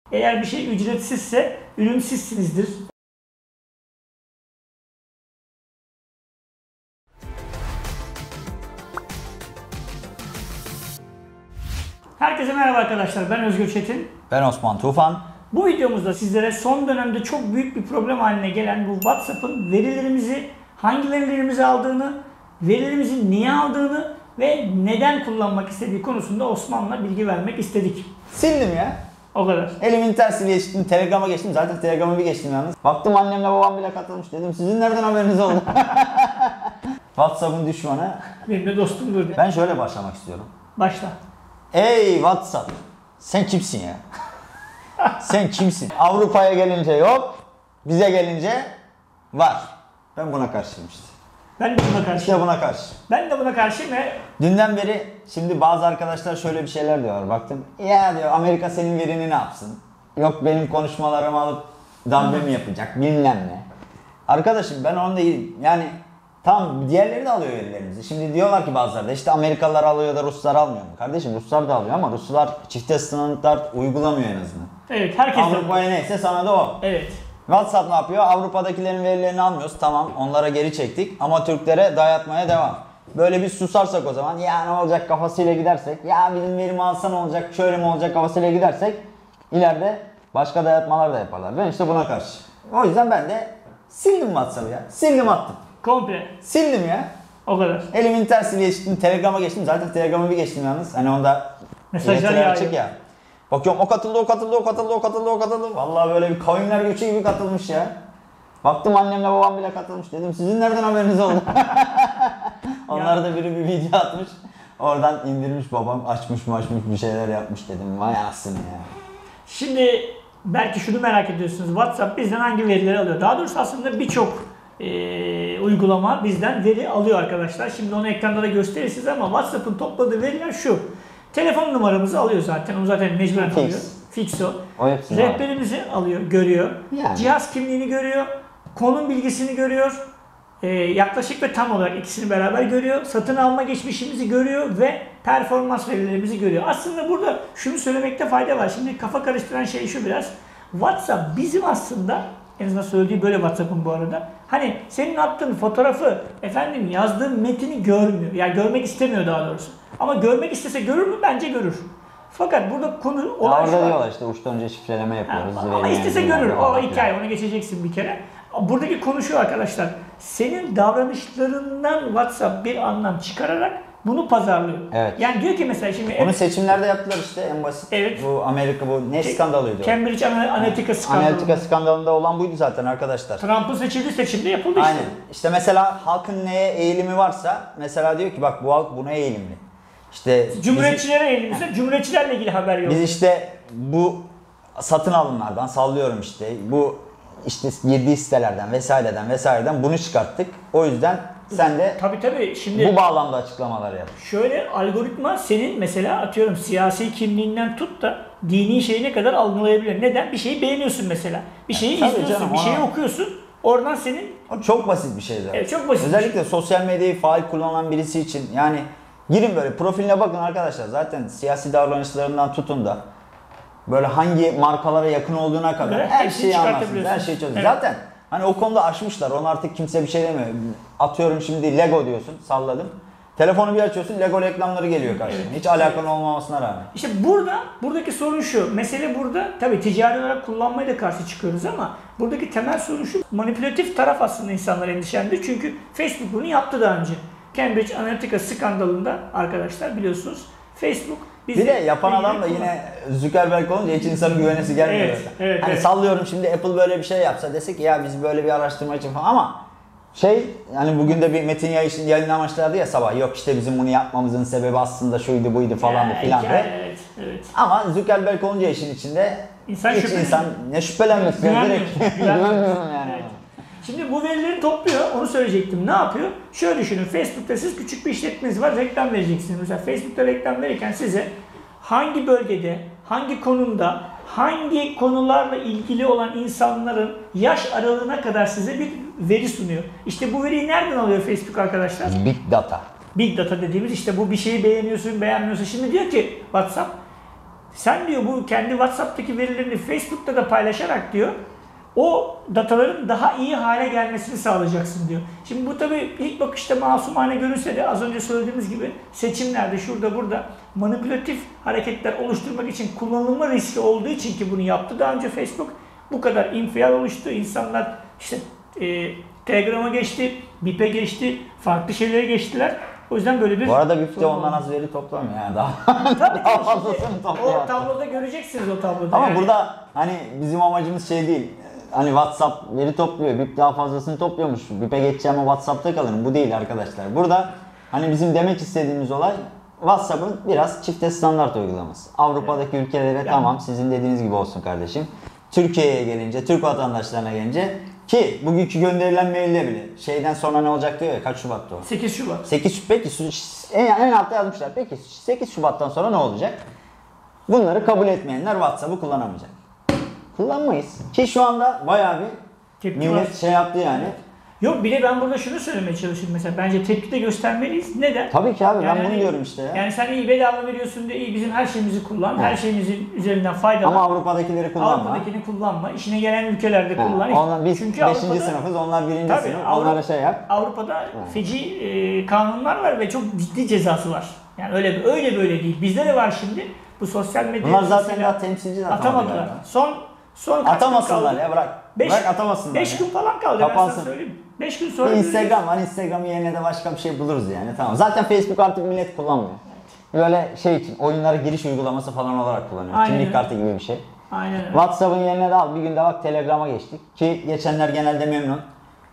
Eğer bir şey ücretsizse ürün sizsinizdir. Herkese merhaba arkadaşlar. Ben Özgür Çetin. Ben Osman Tufan. Bu videomuzda sizlere son dönemde çok büyük bir problem haline gelen bu WhatsApp'ın verilerimizi, hangi verilerimizi aldığını, verilerimizi niye aldığını ve neden kullanmak istediği konusunda Osman'la bilgi vermek istedik. Sildim ya. O kadar. Elimin tersiyle geçtim, Telegram'a geçtim. Zaten Telegram'a bir geçtim yalnız. Baktım annemle babam bile katılmış. Dedim sizin nereden haberiniz oldu? WhatsApp'ın düşmanı. Benim de dostumdur. Ben şöyle başlamak istiyorum. Başla. Ey WhatsApp! Sen kimsin ya? Sen kimsin? Avrupa'ya gelince yok, bize gelince var. Ben buna karşıyım işte. Ben de buna karşıyım. İşte buna karşı. Ben de buna karşıyım ve Dünden beri şimdi bazı arkadaşlar şöyle bir şeyler diyorlar. Baktım ya diyor Amerika senin verini ne yapsın? Yok benim konuşmalarımı alıp darbe mi yapacak bilmem ne. Arkadaşım ben onu değil yani tamam diğerleri de alıyor verilerimizi. Şimdi diyorlar ki bazıları da işte Amerikalılar alıyor da Ruslar almıyor mu? Kardeşim Ruslar da alıyor ama Ruslar çifte standart uygulamıyor en azından. evet herkes Avrupa'ya neyse sana da o. Evet. WhatsApp ne yapıyor? Avrupa'dakilerin verilerini almıyoruz. Tamam onlara geri çektik ama Türklere dayatmaya devam. Böyle bir susarsak o zaman ya ne olacak kafasıyla gidersek ya bizim verimi alsa ne olacak şöyle mi olacak kafasıyla gidersek ileride başka dayatmalar da yaparlar. Ben işte buna karşı. O yüzden ben de sildim WhatsApp'ı ya. Sildim attım. Komple. Sildim ya. O kadar. Elimin tersiyle geçtim. Telegram'a geçtim. Zaten Telegram'a bir geçtim yalnız. Hani onda Mesajlar yayıyor. yağıyor. Ya. Bakıyorum o katıldı, o katıldı, o katıldı, o katıldı, o katıldı. Vallahi böyle bir kavimler göçü gibi katılmış ya. Baktım annemle babam bile katılmış. Dedim sizin nereden haberiniz oldu? Onlar da biri bir video atmış. Oradan indirmiş babam açmış bir şeyler yapmış dedim. Vay anasını ya. Şimdi belki şunu merak ediyorsunuz. WhatsApp bizden hangi verileri alıyor? Daha doğrusu aslında birçok uygulama bizden veri alıyor arkadaşlar. Şimdi onu ekranda da gösterirsiniz ama WhatsApp'ın topladığı veriler şu. Telefon numaramızı alıyor zaten. Onu zaten mecburen alıyor. Fix o. Rehberimizi alıyor, görüyor. Yani. Cihaz kimliğini görüyor. Konum bilgisini görüyor. Yaklaşık ve tam olarak ikisini beraber görüyor. Satın alma geçmişimizi görüyor ve performans verilerimizi görüyor. Aslında burada şunu söylemekte fayda var. Şimdi kafa karıştıran şey şu biraz. WhatsApp bizim aslında, en azından söylediği böyle WhatsApp'ın bu arada. Hani senin attığın fotoğrafı, efendim yazdığın metini görmüyor. Yani görmek istemiyor daha doğrusu. Ama görmek istese görür mü? Bence görür. Fakat burada konu olan şu orada var. diyorlar işte uçtan önce şifreleme yapıyoruz. Ama istese görür. O hikaye. Onu geçeceksin bir kere. Buradaki konu şu arkadaşlar. Senin davranışlarından WhatsApp bir anlam çıkararak bunu pazarlıyor. Evet. Yani diyor ki mesela şimdi... Onu seçimlerde yaptılar işte en basit. Evet. Bu Amerika bu ne skandalıydı? Cambridge Analytica skandalı. Analytica skandalında olan buydu zaten arkadaşlar. Trump'ın seçildiği seçimde yapıldı işte. Aynen. İşte mesela halkın neye eğilimi varsa mesela diyor ki bak bu halk buna eğilimli. İşte Cumhuriyetçilere eğilimse Cumhuriyetçilerle ilgili haber yok. biz işte bu satın alımlardan sallıyorum işte bu işte girdiği sitelerden vesaireden bunu çıkarttık. O yüzden sen de Tabii şimdi bu bağlamda açıklamalar yap. şöyle algoritma senin mesela atıyorum siyasi kimliğinden tut da dini şeyine kadar algılayabilir. Neden? Bir şeyi beğeniyorsun mesela. Bir şeyi Tabii izliyorsun, canım, bir şeyi ona- okuyorsun. Oradan senin O çok basit bir şey zaten. Evet, çok basit. Özellikle sosyal medyayı faal kullanan birisi için yani girin böyle profiline bakın arkadaşlar zaten siyasi davranışlarından tutun da böyle hangi markalara yakın olduğuna kadar Evet, her hepsini şeyi anlarsınız, çıkartabiliyorsun. her şeyi çözün. Evet. Zaten hani o konuda aşmışlar onu artık kimse bir şey demiyor. Atıyorum şimdi Lego diyorsun salladım. Telefonu bir açıyorsun Lego reklamları geliyor karşına. Evet. Hiç alakan olmamasına rağmen. İşte buradaki sorun şu. Mesele burada tabii ticari olarak kullanmaya da karşı çıkıyoruz ama buradaki temel sorun şu. Manipülatif taraf aslında insanlar endişelendiriyor. Çünkü Facebook bunu yaptı daha önce. Cambridge Analytica skandalında arkadaşlar biliyorsunuz Facebook Bir de yapan adam da yine Zuckerberg olunca hiç insanın güvenesi gelmiyor. Evet, evet, hani evet. sallıyorum şimdi Apple böyle bir şey yapsa dese ki ya biz böyle bir araştırma için falan ama yani bugün de bir metin yayınlamışlardı ya sabah yok işte bizim bunu yapmamızın sebebi aslında şuydu buydu falandı filan hikaye, de. evet. Ama Zuckerberg olunca işin içinde İnsan hiç insan ne şüphelenmek direkt güvenmiyorum yani. Evet. Şimdi bu verileri topluyor, onu söyleyecektim. Ne yapıyor? Şöyle düşünün, Facebook'ta siz küçük bir işletmeniz var, reklam vereceksiniz. Mesela Facebook'ta reklam verirken size hangi bölgede, hangi konumda, hangi konularla ilgili olan insanların yaş aralığına kadar size bir veri sunuyor. İşte bu veriyi nereden alıyor Facebook arkadaşlar? Big data. Big data dediğimiz işte bu bir şeyi beğeniyorsun, beğenmiyorsun. Şimdi diyor ki WhatsApp, Sen diyor bu kendi WhatsApp'taki verilerini Facebook'ta da paylaşarak diyor o dataların daha iyi hale gelmesini sağlayacaksın diyor. Şimdi bu tabii ilk bakışta masumane görünse de az önce söylediğimiz gibi seçimlerde şurada burada manipülatif hareketler oluşturmak için kullanılma riski olduğu için ki bunu yaptı. Daha önce Facebook bu kadar infial oluştu. İnsanlar işte Telegram'a geçti, BIP'e geçti, farklı şeylere geçtiler. O yüzden böyle bir... Bu arada BIP de ondan az veri toplamıyor yani daha. Tabii daha fazlasını topluyor. o tabloda göreceksiniz o tabloda. Ama yani. burada hani bizim amacımız şey değil. Hani WhatsApp veri topluyor, BIP daha fazlasını topluyormuş. BIP'e geçeceğim ama WhatsApp'ta kalırım. Bu değil arkadaşlar. Burada hani bizim demek istediğimiz olay WhatsApp'ın biraz çifte standart uygulaması. Avrupa'daki ülkelere Yani. tamam sizin dediğiniz gibi olsun kardeşim. Türkiye'ye gelince, Türk vatandaşlarına gelince ki bugünkü gönderilen maille bile şeyden sonra ne olacak diyor ya, kaç Şubat'ta o? 8 Şubat. 8 peki en altta yazmışlar. Peki 8 Şubat'tan sonra ne olacak? Bunları kabul etmeyenler WhatsApp'ı kullanamayacak. Kullanmayız. Ki şu anda bayağı bir Tepki millet var. şey yaptı yani. Yok bir de ben burada şunu söylemeye çalışıyorum mesela. Bence tepki de göstermeliyiz. Neden? Tabii ki abi Yani ben bunu hani- diyorum işte ya. Yani sen iyi bedava veriyorsun diye iyi bizim her şeyimizi kullan. Her şeyimizin üzerinden faydalan. Ama Avrupa'dakileri kullanma. Avrupa'dakini kullanma. İşine gelen ülkelerde kullan. Onlar biz Çünkü 5. Avrupa'da- sınıfız, onlar 1. Tabii, sınıf. Avrupa- Onlara şey yap. Avrupa'da feci kanunlar var ve çok ciddi cezası var. Yani öyle böyle değil. Bizde de var şimdi. Bu sosyal medya Bunlar zaten etkisiyle daha temsilci de atamadılar. Son kaç gün Atamasınlar kaldı? ya bırak. Bırak atamasınlar 5 ya. gün falan kaldı ben Kapansın. sana söyleyeyim. 5 gün Bir sonra Instagram var. Instagram'ın yerine de başka bir şey buluruz yani. Tamam. Zaten Facebook artık millet kullanmıyor. Böyle şey için oyunlara giriş uygulaması falan olarak kullanıyor. Aynen Kimlik öyle. kartı gibi bir şey. Aynen öyle. WhatsApp'ın yerine de al. Bir günde bak Telegram'a geçtik. Ki geçenler genelde memnun.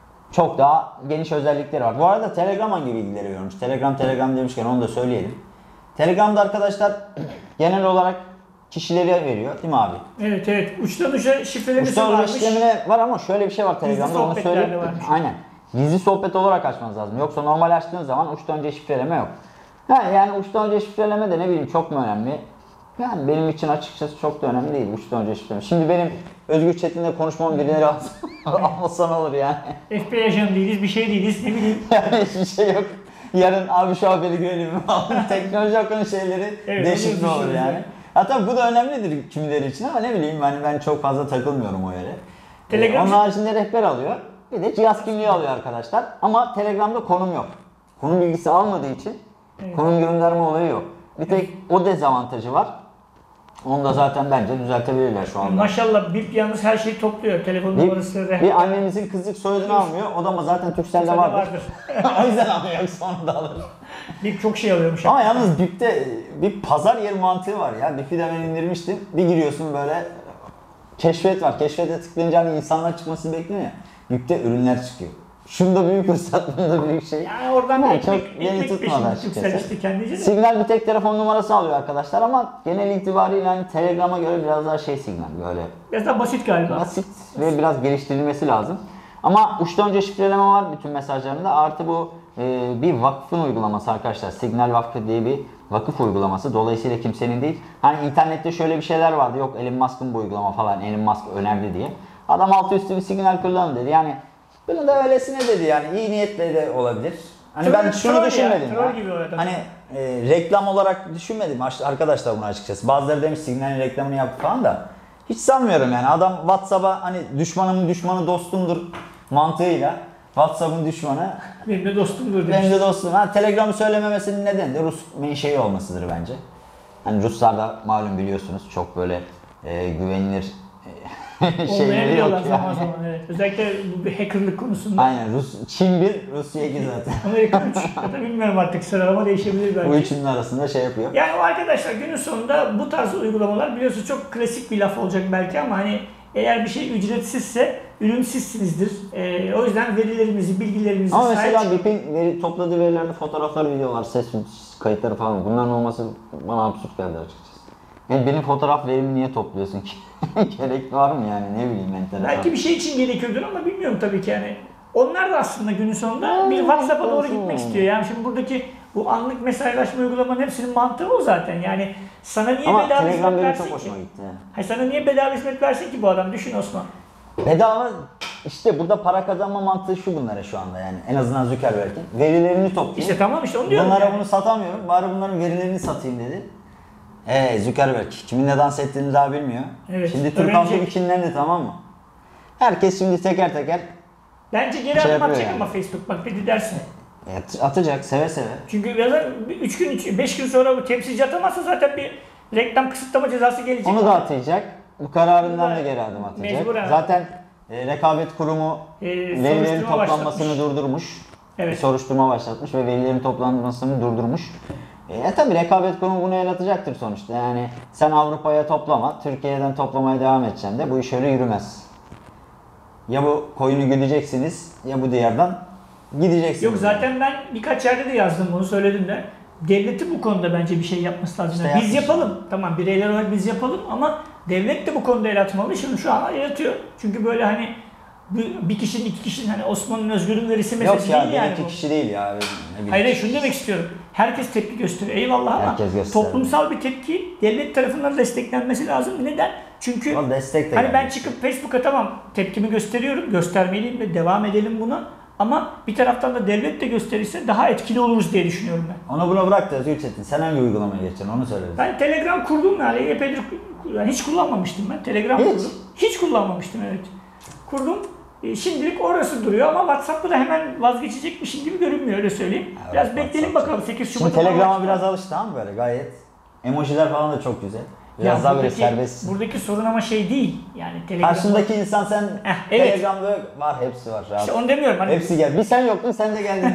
Çok daha geniş özellikleri var. Bu arada Telegram hangi bilgileri veriyormuş? Telegram demişken onu da söyleyelim. Telegram'da arkadaşlar genel olarak kişilere veriyor değil mi abi? Evet. Uçtan uca şifrelemesi Usta varmış. işlemine var ama şöyle bir şey var Telegram'da onu sohbetlerde söyleyeyim. varmış. Aynen. Gizli sohbet olarak açmanız lazım. Yoksa normal açtığın zaman uçtan önce şifreleme yok. Ha, yani uçtan önce şifreleme de ne bileyim çok mu önemli? Yani benim için açıkçası çok da önemli değil uçtan önce şifreleme. Şimdi benim Özgür Çetin'le konuşmam birileri almasa ne olur yani? FBI ajanı değiliz, bir şey değiliz, ne bileyim. Yani hiçbir şey yok. Yarın abi şu haberi görelim mi? Teknoloji hakkında şeyleri Evet, değişik onu olur düşünürüz yani. yani. Hatta bu da önemlidir kimileri için ama ne bileyim ben çok fazla takılmıyorum o yere. Telegram- Onun haricinde rehber alıyor. Bir de cihaz kimliği alıyor arkadaşlar. Ama Telegram'da konum yok. Konum bilgisi almadığı için konum gönderme olayı yok. Bir tek o dezavantajı var. Onu da zaten bence düzeltebilirler şu anda. Maşallah BIP yalnız her şeyi topluyor. Telefon numarası, Bir annemizin kızlık soyadını almıyor. O da ama zaten Turkcell'de vardır. O yüzden almıyor, yoksa onu da alır. BIP çok şey alıyormuş. Ama yalnız BIP'te bir pazar yeri mantığı var ya. BIP'i de ben indirmiştim. Bir giriyorsun böyle keşfet var. Keşfete tıklayınca hani insanlar çıkmasını bekliyor ya. BIP'te ürünler çıkıyor. Şunda büyük fırsat, bunda büyük şey. Yani oradan Yani bir çok ekmek beni tutmadı peşinde açıkçası. yükselişti kendince de. Signal bir tek telefon numarası alıyor arkadaşlar ama genel itibariyle hani Telegram'a göre biraz daha şey Signal böyle Biraz daha basit galiba. basit ve biraz geliştirilmesi lazım. Ama uçtan önce şifreleme var bütün mesajlarında. Artı bu bir vakfın uygulaması arkadaşlar. Signal Vakfı diye bir vakıf uygulaması. Dolayısıyla kimsenin değil. Hani internette şöyle bir şeyler vardı. Yok Elon Musk'ın bu uygulama falan. Elon Musk önerdi diye. Adam altı üstü bir Signal kullanın dedi. Yani bunu da öylesine dedi yani. İyi niyetle de olabilir. Hani ben şunu troll ya, düşünmedim troll ya. gibi o adam. Hani reklam olarak düşünmedim arkadaşlar bunu açıkçası. Bazıları demiş Signal'in reklamını yaptı falan da. Hiç sanmıyorum yani. Adam WhatsApp'a hani düşmanımın düşmanı dostumdur mantığıyla WhatsApp'ın düşmanı Benim de dostumdur demiş. benim de dostum. Ha, Telegram'ı söylememesinin nedeni de Rus menşei olmasıdır bence. Hani Ruslar da malum biliyorsunuz çok böyle güvenilir şeyleri yok Olmayabiliyorlar yani. zaman zaman evet. Özellikle bu bir hackerlık konusunda. Aynen Çin 1, Rusya 2 zaten. Amerika 3 ya da bilmiyorum artık sıralama değişebilir belki. Bu üçünün arasında şey yapıyor. Yani o arkadaşlar günün sonunda bu tarz uygulamalar biliyorsunuz çok klasik bir laf olacak belki ama hani eğer bir şey ücretsizse ürünsüzsinizdir. O yüzden verilerimizi, bilgilerimizi Ama sahip mesela çıkın. BIP'in topladığı verilerini, fotoğraflar, videolar, ses kayıtları falan bunların olması bana absürt geldi açıkçası. Yani benim fotoğraf verimi niye topluyorsun ki? Gerek var mı yani ne bileyim enteresan. Belki bir şey için gerekiyordur ama bilmiyorum tabii ki yani. Onlar da aslında günün sonunda bir WhatsApp'a doğru gitmek istiyor. Yani şimdi buradaki bu anlık mesajlaşma uygulamanın hepsinin mantığı o zaten. Yani sana niye Ama bedava Telegram hizmet benim versin çok ki? hoşuma gitti. Hayır, sana niye bedava hizmet versin ki bu adam? Düşün Osman. Bedava işte burada para kazanma mantığı şu bunlara şu anda yani. En azından Zuckerberg'in. Verilerini toplayayım. İşte tamam işte onu diyorum. Bunlara yani. bunu satamıyorum. Bari bunların verilerini satayım dedi. Zuckerberg kiminle dans ettiğini daha bilmiyor. Evet, Şimdi Türk öğrenecek. halkı bir kinlendi, tamam mı? Herkes şimdi teker teker Bence geri Şey adım atacak yapıyor yani. ama Facebook bak dedi dersin. atacak seve seve. Çünkü birazdan 3 gün 5 gün sonra bu temsilci atamazsa zaten bir reklam kısıtlama cezası gelecek. Onu da atacak. Bu kararından Bunu da da geri adım atacak. mecburen. Zaten rekabet kurumu verilerin soruşturma toplanmasını başlatmış. durdurmuş. Evet. Bir soruşturma başlatmış ve verilerin toplanmasını durdurmuş. Tabi rekabet kurumu bunu el atacaktır sonuçta. Yani sen Avrupa'ya toplama, Türkiye'den toplamaya devam edeceksin de bu iş öyle yürümez. Ya bu koyunu güdeceksiniz ya bu diyardan gideceksiniz. Yok zaten ben birkaç yerde de yazdım bunu söyledim de. Devleti bu konuda bence bir şey yapması lazım. İşte Yani biz yapmış. yapalım. Tamam bireyler olarak biz yapalım ama devlet de bu konuda el atmalı. Şimdi şu an el atıyor. Çünkü böyle hani bir kişinin iki kişinin hani Osman'ın Özgür'ün verisi meselesi Yok ya, değil yani iki bu. kişi değil ya. Ne bileyim. Hayır şunu demek istiyorum. Herkes tepki gösteriyor. Eyvallah ama Herkes gösteriyor. toplumsal bir tepki devlet tarafından desteklenmesi lazım. Neden? Çünkü Ama destek de hani ben gelmiş. çıkıp Facebook'a tamam tepkimi gösteriyorum. Göstermeliyim ve devam edelim buna. Ama bir taraftan da devlet de gösterirse daha etkili oluruz diye düşünüyorum ben. Onu buna bırak da Özgür Çetin. Sen hangi uygulamaya geçeceksin onu söyle bize. Ben Telegram kurdum yani epeydir yani hiç kullanmamıştım ben. Telegram Hiç? kurdum. Hiç kullanmamıştım evet. Kurdum. Şimdilik orası duruyor ama WhatsApp'ta da hemen vazgeçecekmişim gibi görünmüyor öyle söyleyeyim. Evet, Biraz bekleyelim WhatsApp. bakalım 8 Şimdi Şubat'a. Telegram'a biraz alıştı ama böyle gayet. Emojiler falan da çok güzel. Biraz daha böyle serbest. Buradaki sorun ama şey değil. Yani Telegram. Karşındaki insan sen evet. Telegram'da var, hepsi var. Rahat. İşte onu demiyorum. Hani, Hepsi gel. Bir sen yoktun, sen de geldin.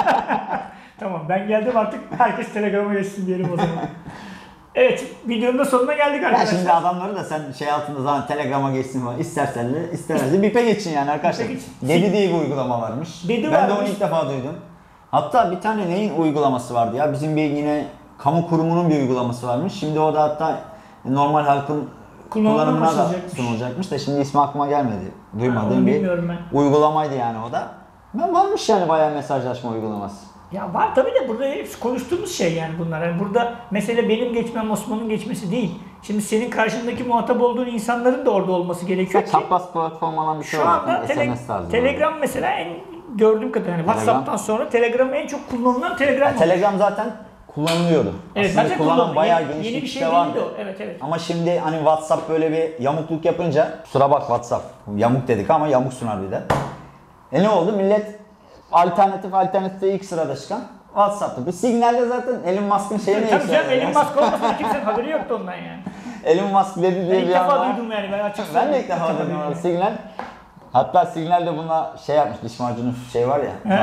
tamam ben geldim artık herkes Telegram'a geçsin diyelim o zaman. Evet videonun da sonuna geldik Ya arkadaşlar. şimdi adamları da sen şey altında zaman Telegram'a geçsin falan. İstersen de istemez de Bip'e geçin yani arkadaşlar. Bip'e geçin. Dedi diye bir uygulama varmış. Dedi ben de varmış. onu ilk defa duydum. Hatta bir tane neyin uygulaması vardı ya? Bizim bir yine kamu kurumunun bir uygulaması varmış. Şimdi o da hatta normal halkın kullanımına da başlayacakmış. sunulacakmış da şimdi ismi aklıma gelmedi. Duymadığım Onu bir bilmiyorum ben. uygulamaydı yani o da. Ben varmış yani bayağı mesajlaşma uygulaması. Ya var tabii de burada hepsi konuştuğumuz şey yani bunlar. Yani burada mesele benim geçmem, Osman'ın geçmesi değil. Şimdi senin karşındaki muhatap olduğun insanların da orada olması gerekiyor ki. Çapraz platform olan bir şey Şu var. anda SMS tarzı. Telegram mesela en gördüğüm kadarıyla yani WhatsApp'tan sonra Telegram en çok kullanılan Telegram oldu. Telegram zaten kullanılıyordu. Evet, Aslında zaten kullanan kullanılıyor. bayağı Yeni geniş bir bir şey kitle vardı. değildi o. Evet evet. Ama şimdi hani WhatsApp böyle bir yamukluk yapınca, kusura bak WhatsApp, yamuk dedik ama yamuksun harbiden. Ne oldu? Millet alternatifte ilk sırada çıkan WhatsApp'tı. Bu Signal'de zaten Elon Musk'ın şeyini Tabii canım Elon Musk olmasa kimsenin haberi yoktu ondan yani. Elon Musk dedi Ben diye ilk bir defa anda. duydum yani ben açık Ben de ilk defa duydum onu. Signal. Hatta Signal de buna şey yapmış, diş macunu şey var ya.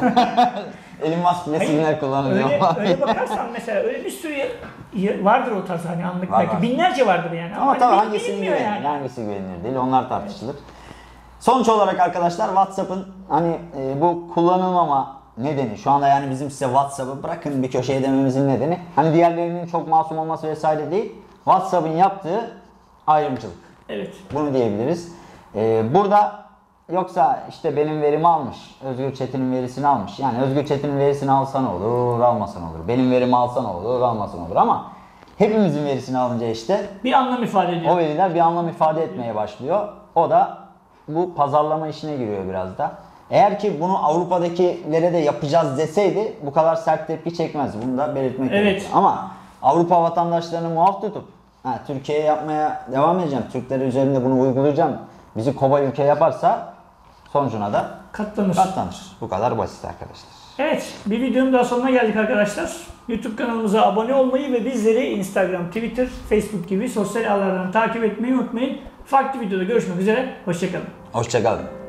Elon Musk bile Hayır, Signal kullanıyor. öyle bakarsan mesela öyle bir sürü vardır o tarz hani anlık Var, belki var. binlerce vardır yani. Ama hani tabii bil- hangisi bilinmiyor güvenilir, hangisi güvenilir değil onlar tartışılır. Sonuç olarak arkadaşlar WhatsApp'ın hani bu kullanılmama nedeni şu anda yani bizim size WhatsApp'ı bırakın bir köşeye dememizin nedeni hani diğerlerinin çok masum olması vesaire değil. WhatsApp'ın yaptığı ayrımcılık. Evet. Bunu diyebiliriz. Burada yoksa işte benim verimi almış, Özgür Çetin'in verisini almış. Yani Özgür Çetin'in verisini alsan olur, almasan olur. Benim verimi alsan olur, almasan olur ama hepimizin verisini alınca işte Bir anlam ifade ediyor. o veriler bir anlam ifade etmeye başlıyor. O da bu pazarlama işine giriyor biraz da. Eğer ki bunu Avrupa'dakilere de yapacağız deseydi bu kadar sert tepki çekmezdi. Bunu da belirtmek Evet. gerekiyor. Ama Avrupa vatandaşlarını muaf tutup Türkiye'ye yapmaya devam edeceğim, Türkler üzerinde bunu uygulayacağım, bizi kobay ülke yaparsa sonucuna da Katlanır. katlanır. Bu kadar basit arkadaşlar. Evet, bir videonun daha sonuna geldik arkadaşlar. YouTube kanalımıza abone olmayı ve bizleri Instagram, Twitter, Facebook gibi sosyal ağlardan takip etmeyi unutmayın. Farklı videoda görüşmek üzere, hoşçakalın. Hoşçakalın.